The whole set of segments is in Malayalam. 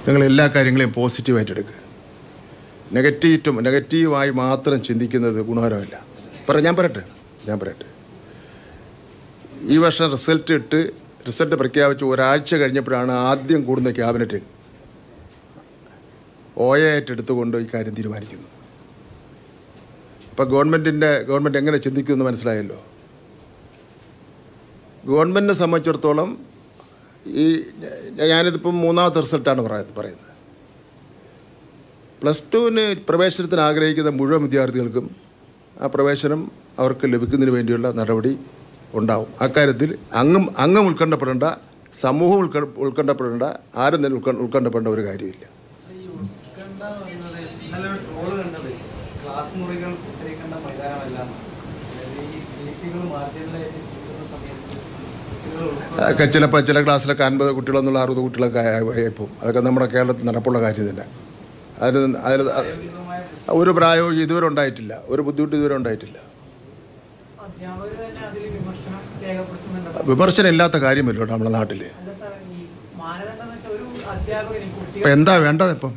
നിങ്ങൾ എല്ലാ കാര്യങ്ങളെയും പോസിറ്റീവായിട്ട് എടുക്കുക. നെഗറ്റീവായി മാത്രം ചിന്തിക്കുന്നത് ഗുണകരമല്ല. ഞാൻ പറയട്ടെ ഈ വർഷം റിസൾട്ട് പ്രഖ്യാപിച്ച് ഒരാഴ്ച കഴിഞ്ഞപ്പോഴാണ് ആദ്യം കൂടുന്ന ക്യാബിനറ്റ് ഓയായിട്ട് എടുത്തുകൊണ്ട് ഈ കാര്യം തീരുമാനിക്കുന്നു. അപ്പോൾ ഗവൺമെൻറ് എങ്ങനെ ചിന്തിക്കുമെന്ന് മനസ്സിലായല്ലോ. ഗവൺമെൻറ്റിനെ സംബന്ധിച്ചിടത്തോളം ഞാനിതിപ്പം മൂന്നാമത്തെ റിസൾട്ടാണ് പറയുന്നത്. +2 പ്രവേശനത്തിന് ആഗ്രഹിക്കുന്ന മുഴുവൻ വിദ്യാർത്ഥികൾക്കും ആ പ്രവേശനം അവർക്ക് ലഭിക്കുന്നതിന് വേണ്ടിയുള്ള നടപടി ഉണ്ടാവും. അക്കാര്യത്തിൽ അങ്ങും ഉത്കണ്ഠപ്പെടേണ്ട, സമൂഹം ഉത്കണ്ഠപ്പെടേണ്ട, ആരും തന്നെ ഉത്കണ്ഠപ്പെടേണ്ട ഒരു കാര്യമില്ല. അതൊക്കെ ചിലപ്പോൾ ചില ക്ലാസ്സിലൊക്കെ 50 കുട്ടികളെന്നുള്ള 60 കുട്ടികളൊക്കെ ആയിപ്പോവും. അതൊക്കെ നമ്മുടെ കേരളത്തിൽ നടപ്പുള്ള കാര്യം തന്നെ. അതിൽ ഒരു പ്രായവും ഇതുവരെ ഉണ്ടായിട്ടില്ല, ഒരു ബുദ്ധിമുട്ട് ഇതുവരെ ഉണ്ടായിട്ടില്ല. വിമർശനം ഇല്ലാത്ത കാര്യമല്ലോ നമ്മുടെ നാട്ടിൽ. ഇപ്പം എന്താ വേണ്ടത്? ഇപ്പം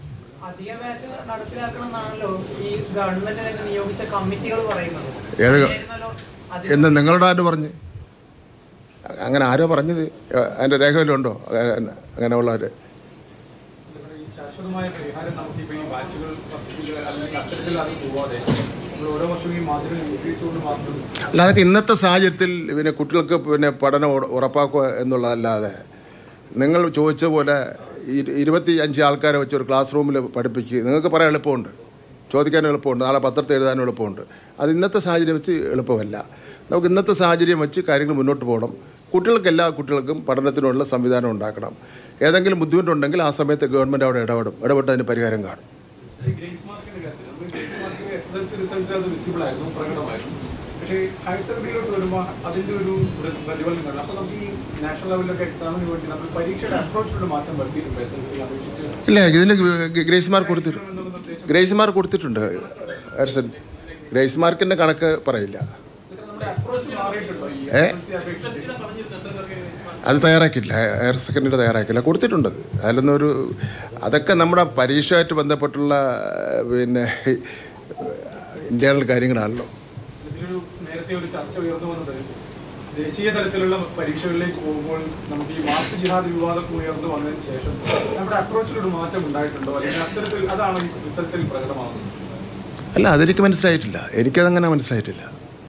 എന്ന് നിങ്ങളുടെ ആര് പറഞ്ഞ്? അങ്ങനെ ആരോ പറഞ്ഞത്? അതിൻ്റെ രേഖയിലുണ്ടോ അങ്ങനെയുള്ളവർ? അല്ല, അതൊക്കെ ഇന്നത്തെ സാഹചര്യത്തിൽ കുട്ടികൾക്ക് പഠനം ഉറപ്പാക്കുക എന്നുള്ളതല്ലാതെ നിങ്ങൾ ചോദിച്ച പോലെ 25 ആൾക്കാരെ വെച്ച് ഒരു ക്ലാസ് റൂമിൽ പഠിപ്പിക്കുക നിങ്ങൾക്ക് പറയാൻ എളുപ്പമുണ്ട്, ചോദിക്കാനും എളുപ്പമുണ്ട്, നാളെ പത്രത്തിൽ എഴുതാനും എളുപ്പമുണ്ട്. അത് ഇന്നത്തെ സാഹചര്യം വെച്ച് എളുപ്പമല്ല. നമുക്ക് ഇന്നത്തെ സാഹചര്യം വെച്ച് കാര്യങ്ങൾ മുന്നോട്ട് പോകണം. എല്ലാ കുട്ടികൾക്കും പഠനത്തിനുള്ള സംവിധാനം ഉണ്ടാക്കണം. ഏതെങ്കിലും ബുദ്ധിമുട്ടുണ്ടെങ്കിൽ ആ സമയത്ത് ഗവൺമെൻറ് അവിടെ ഇടപെട്ട് അതിന് പരിഹാരം കാണും. ഇല്ല, ഇതിന് ഗ്രേസ് മാർക്ക് കൊടുത്തിട്ടുണ്ട്. ഗ്രേസ് മാർക്കിൻ്റെ കണക്ക് പറയില്ല. അത് തയ്യാറാക്കിയില്ല, ഹയർ സെക്കൻഡറി തയ്യാറാക്കിയില്ല, കൊടുത്തിട്ടുണ്ട്. അതൊക്കെ നമ്മുടെ പരീക്ഷയായിട്ട് ബന്ധപ്പെട്ടുള്ള ഇന്റേണൽ കാര്യങ്ങളാണല്ലോ. ദേശീയ തലത്തിലുള്ള പരീക്ഷകളിലേക്ക് പോകുമ്പോൾ നമുക്ക് ഈ മാർക്ക് ജിഹാദ് വിവാദം ഉയർന്നു വന്നതിന് ശേഷം നമ്മുടെ അപ്രോച്ചിലൊരു മാറ്റം ഉണ്ടായിട്ടുണ്ടോ, അല്ലെങ്കിൽ അത്തരത്തിൽ അതാണ് ഈ റിസൾട്ടിൽ പ്രകടമാകുന്നത്? അല്ല, അതെനിക്ക് മനസ്സിലായിട്ടില്ല. എനിക്കതങ്ങനെ മനസ്സിലായിട്ടില്ല.